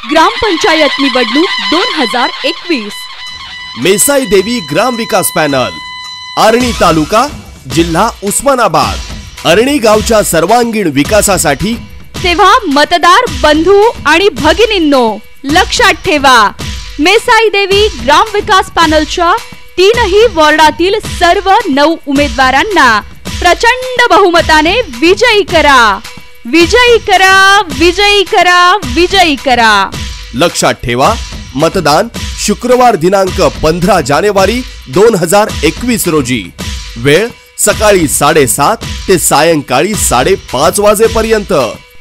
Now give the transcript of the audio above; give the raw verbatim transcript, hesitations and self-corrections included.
ग्रामपंचायत निवडणूक दोन हजार एकवीस। मेसाई देवी ग्राम विकास पॅनल, आर्णी तालुका, जिल्हा उस्मानाबाद। आर्णी गावच्या सर्वांगीण विकासासाठी तेव्हा मतदार बंधू आणि भगिनींनो लक्षात ठेवा, मेसाई देवी ग्राम विकास पॅनलच्या तीनही वॉर्डातील सर्व नऊ उमेदवारांना प्रचंड बहुमताने विजयी करा, विजयी करा, विजयी करा, विजयी करा। लक्षात ठेवा, मतदान शुक्रवार दिनांक पंधरा जानेवारी दोन हजार एकवीस रोजी। वेळ सकाळी साडेसात ते सायंकाळी साडेपाच वाजेपर्यंत।